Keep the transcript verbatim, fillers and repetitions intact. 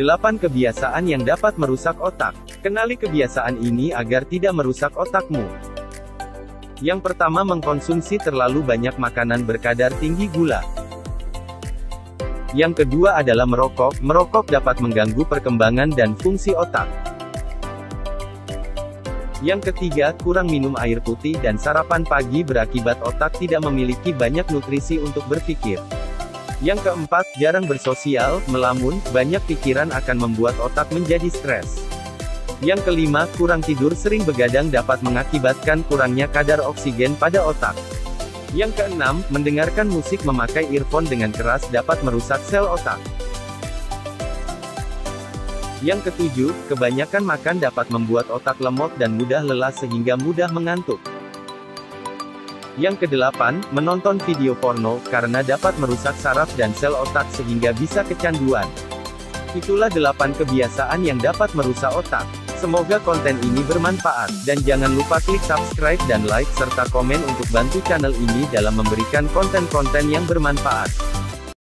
delapan kebiasaan yang dapat merusak otak. Kenali kebiasaan ini agar tidak merusak otakmu. Yang pertama, mengkonsumsi terlalu banyak makanan berkadar tinggi gula. Yang kedua adalah merokok. Merokok dapat mengganggu perkembangan dan fungsi otak. Yang ketiga, kurang minum air putih dan sarapan pagi berakibat otak tidak memiliki banyak nutrisi untuk berpikir. Yang keempat, jarang bersosial, melamun, banyak pikiran akan membuat otak menjadi stres. Yang kelima, kurang tidur sering begadang dapat mengakibatkan kurangnya kadar oksigen pada otak. Yang keenam, mendengarkan musik memakai earphone dengan keras dapat merusak sel otak. Yang ketujuh, kebanyakan makan dapat membuat otak lemot dan mudah lelah sehingga mudah mengantuk. Yang kedelapan, menonton video porno, karena dapat merusak saraf dan sel otak sehingga bisa kecanduan. Itulah delapan kebiasaan yang dapat merusak otak. Semoga konten ini bermanfaat, dan jangan lupa klik subscribe dan like serta komen untuk bantu channel ini dalam memberikan konten-konten yang bermanfaat.